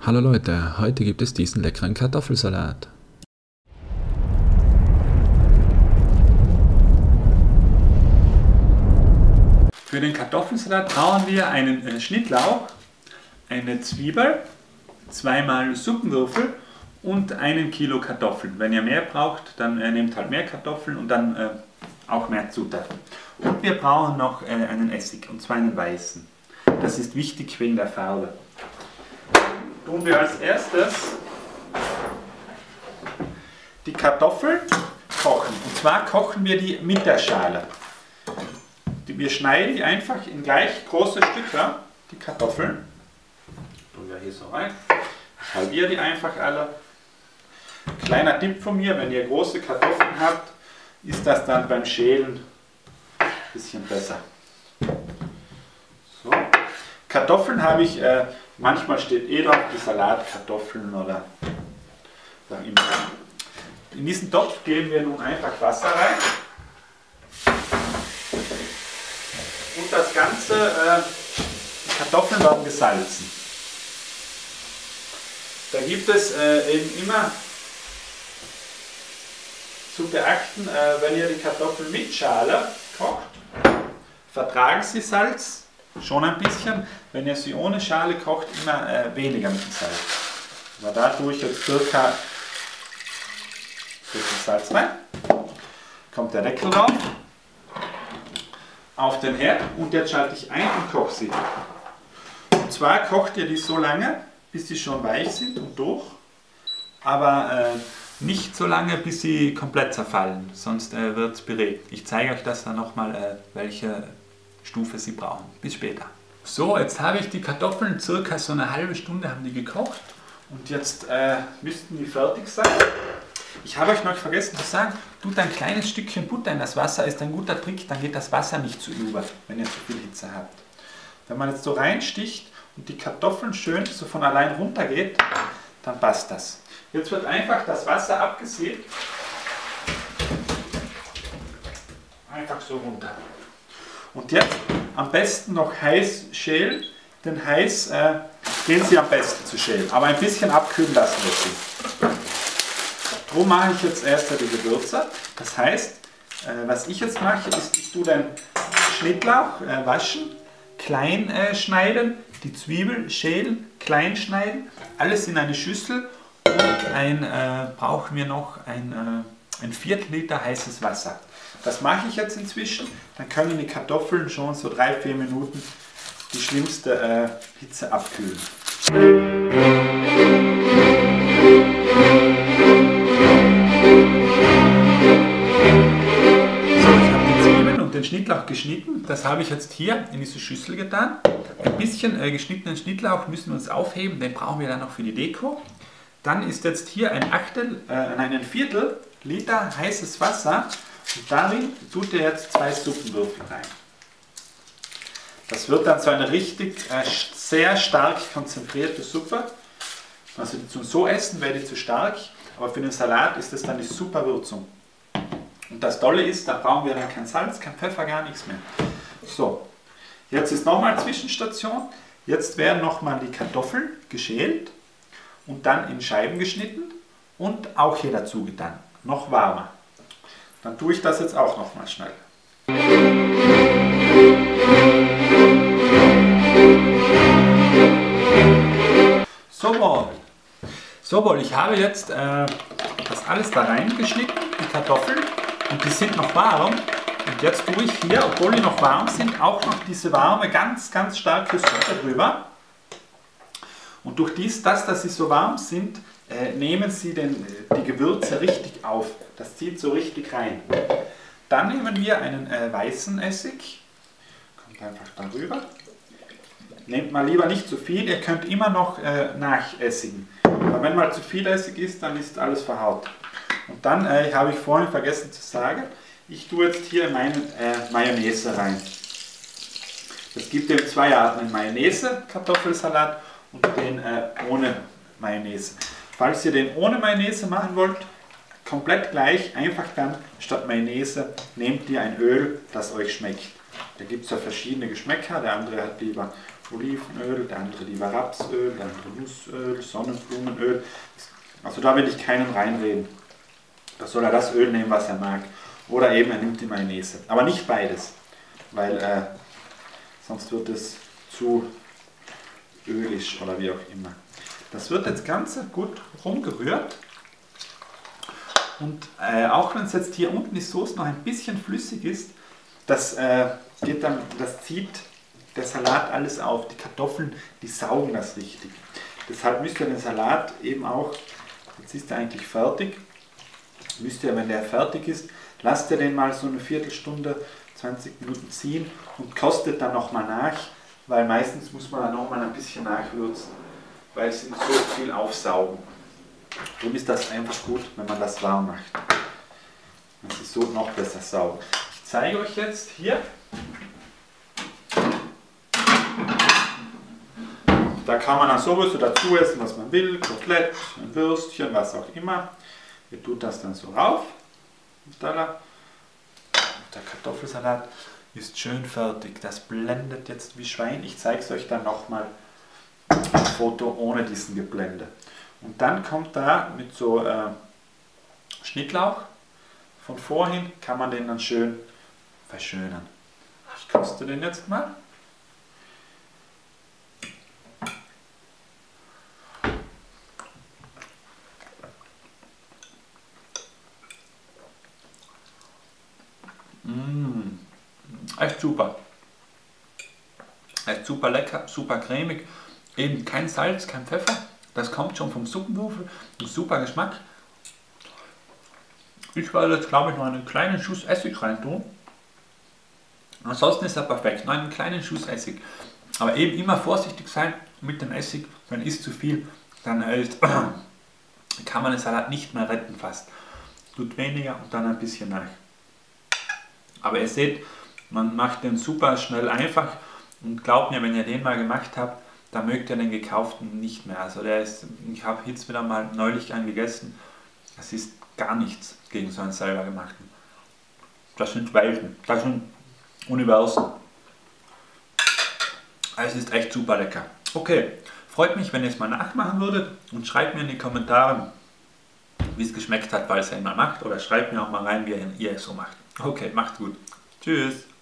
Hallo Leute, heute gibt es diesen leckeren Kartoffelsalat. Für den Kartoffelsalat brauchen wir einen Schnittlauch, eine Zwiebel, zweimal Suppenwürfel und 1 Kilo Kartoffeln. Wenn ihr mehr braucht, dann nehmt halt mehr Kartoffeln und dann auch mehr Zutaten. Und wir brauchen noch einen Essig, und zwar einen weißen. Das ist wichtig wegen der Farbe. Tun wir als erstes die Kartoffeln kochen. Und zwar kochen wir die mit der Schale. Wir schneiden die einfach in gleich große Stücke, die Kartoffeln. Tun wir hier so rein. Ich halbiere die einfach alle. Kleiner Tipp von mir, wenn ihr große Kartoffeln habt, ist das dann beim Schälen ein bisschen besser. So. Kartoffeln habe ich, manchmal steht drauf, die Salatkartoffeln oder was immer. In diesen Topf geben wir nun einfach Wasser rein. Und das Ganze, die Kartoffeln werden gesalzen. Da gibt es eben immer zu beachten, wenn ihr die Kartoffeln mit Schale kocht, vertragen sie Salz, schon ein bisschen. Wenn ihr sie ohne Schale kocht, immer weniger mit dem Salz. Aber da tue ich jetzt circa Salz rein. Kommt der Deckel drauf. Auf den Herd und jetzt schalte ich ein und koche sie. Und zwar kocht ihr die so lange, bis sie schon weich sind und durch, aber nicht so lange, bis sie komplett zerfallen, sonst wird es Püree. Ich zeige euch das dann nochmal, welche Stufe sie brauchen. Bis später. So, jetzt habe ich die Kartoffeln, circa so eine halbe Stunde haben die gekocht und jetzt müssten die fertig sein. Ich habe euch noch vergessen zu sagen, tut ein kleines Stückchen Butter in das Wasser, ist ein guter Trick, dann geht das Wasser nicht zu über, wenn ihr zu viel Hitze habt. Wenn man jetzt so reinsticht und die Kartoffeln schön so von allein runtergeht, dann passt das. Jetzt wird einfach das Wasser abgesägt, einfach so runter. Und jetzt am besten noch heiß schälen, denn heiß gehen sie am besten zu schälen, aber ein bisschen abkühlen lassen wir sie. Darum mache ich jetzt erst die Gewürze. Das heißt, was ich jetzt mache, ist, ich tue den Schnittlauch waschen, klein schneiden, die Zwiebel schälen, klein schneiden, alles in eine Schüssel und brauchen wir noch ein Viertel-Liter heißes Wasser. Das mache ich jetzt inzwischen, dann können die Kartoffeln schon so 3-4 Minuten die schlimmste Hitze abkühlen. Den Schnittlauch geschnitten, das habe ich jetzt hier in diese Schüssel getan. Ein bisschen geschnittenen Schnittlauch müssen wir uns aufheben, den brauchen wir dann noch für die Deko. Dann ist jetzt hier ein Viertel Liter heißes Wasser und darin tut ihr jetzt 2 Suppenwürfel rein. Das wird dann so eine richtig sehr stark konzentrierte Suppe. Also zum so essen wäre die zu stark, aber für den Salat ist das dann die super Würzung. Und das Tolle ist, da brauchen wir dann kein Salz, kein Pfeffer, gar nichts mehr. So, jetzt ist nochmal Zwischenstation. Jetzt werden nochmal die Kartoffeln geschält und dann in Scheiben geschnitten und auch hier dazu getan. Noch warmer. Dann tue ich das jetzt auch nochmal schnell. So, ich habe jetzt das alles da reingeschnitten, die Kartoffeln. Und die sind noch warm. Und jetzt tue ich hier, obwohl die noch warm sind, auch noch diese warme, ganz, ganz starke Suppe drüber. Und durch dass sie so warm sind, nehmen sie die Gewürze richtig auf. Das zieht so richtig rein. Dann nehmen wir einen weißen Essig. Kommt einfach darüber. Nehmt mal lieber nicht zu viel, ihr könnt immer noch nachessigen. Aber wenn mal zu viel Essig ist, dann ist alles verhaut. Und dann habe ich vorhin vergessen zu sagen, ich tue jetzt hier meine Mayonnaise rein. Es gibt eben 2 Arten, den Mayonnaise-Kartoffelsalat und den ohne Mayonnaise. Falls ihr den ohne Mayonnaise machen wollt, komplett gleich, einfach dann statt Mayonnaise nehmt ihr ein Öl, das euch schmeckt. Da gibt es ja verschiedene Geschmäcker, der andere hat lieber Olivenöl, der andere lieber Rapsöl, der andere Nussöl, Sonnenblumenöl. Also da will ich keinen reinreden. Da soll er das Öl nehmen, was er mag. Oder eben er nimmt die Mayonnaise. Aber nicht beides, weil sonst wird es zu ölig oder wie auch immer. Das wird jetzt ganz gut rumgerührt. Und auch wenn es jetzt hier unten die Soße noch ein bisschen flüssig ist, das zieht der Salat alles auf. Die Kartoffeln, die saugen das richtig. Deshalb müsst ihr den Salat eben auch, jetzt ist er eigentlich fertig, müsst ihr, wenn der fertig ist, lasst ihr den mal so eine Viertelstunde, 20 Minuten ziehen und kostet dann nochmal nach, weil meistens muss man dann nochmal ein bisschen nachwürzen, weil sie so viel aufsaugen. Darum ist das einfach gut, wenn man das warm macht. Das ist so noch besser saugen. Ich zeige euch jetzt hier. Da kann man dann sowieso dazu essen, was man will. Kotelett, ein Würstchen, was auch immer. Ihr tut das dann so rauf. Der Kartoffelsalat ist schön fertig. Das blendet jetzt wie Schwein. Ich zeige es euch dann nochmal ein Foto ohne diesen Geblende. Und dann kommt da mit so Schnittlauch von vorhin, kann man den dann schön verschönern. Ich koste den jetzt mal. Echt super. Echt super lecker, super cremig. Eben kein Salz, kein Pfeffer. Das kommt schon vom Suppenwürfel. Super Geschmack. Ich werde jetzt, glaube ich, noch einen kleinen Schuss Essig rein tun. Ansonsten ist er perfekt. Noch einen kleinen Schuss Essig. Aber eben immer vorsichtig sein mit dem Essig. Wenn ist zu viel, dann kann man den Salat nicht mehr retten fast. Tut weniger und dann ein bisschen nach. Aber ihr seht, man macht den super schnell einfach. Und glaubt mir, wenn ihr den mal gemacht habt, dann mögt ihr den gekauften nicht mehr. Also der ist, ich habe jetzt wieder mal neulich einen gegessen. Das ist gar nichts gegen so einen selber gemachten. Das sind Welten, das sind Universen. Es ist echt super lecker. Okay, freut mich, wenn ihr es mal nachmachen würdet und schreibt mir in die Kommentare, wie es geschmeckt hat, weil es ihr immer macht. Oder schreibt mir auch mal rein, wie ihr es so macht. Okay, macht's gut. Tschüss.